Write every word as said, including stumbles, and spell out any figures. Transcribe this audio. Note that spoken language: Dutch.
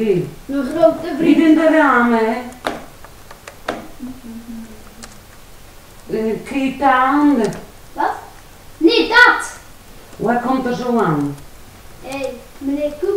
Wie? Een grote Niet vriend. in de ramen, hè? Uh, Kijk de handen. Wat? Niet dat! Waar komt er zo aan? Hé, hey, meneer Koen.